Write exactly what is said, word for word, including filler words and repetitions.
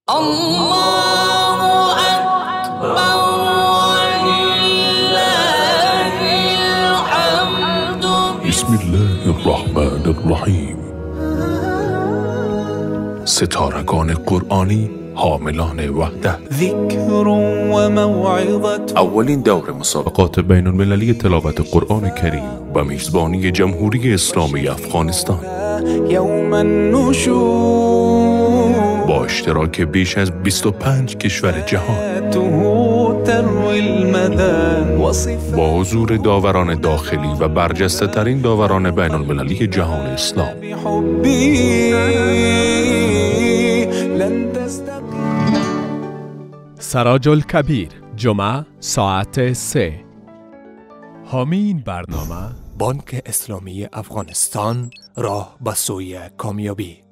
الله أكبر ولله الحمد. بسم الله الرحمن الرحیم. ستارگان قرآنی حاملان وحدت. ذکر و موعظت. اولین دور مسابقات بین المللی تلاوت قرآن کریم و میزبانی جمهوری اسلامی افغانستان یوم النشور با اشتراک بیش از بیست و پنج کشور جهان، با حضور داوران داخلی و برجسته ترین داوران بین المللی جهان اسلام. سراج الکبیر، جمعه ساعت سه. حامی این برنامه بانک اسلامی افغانستان، راه به سوی کامیابی.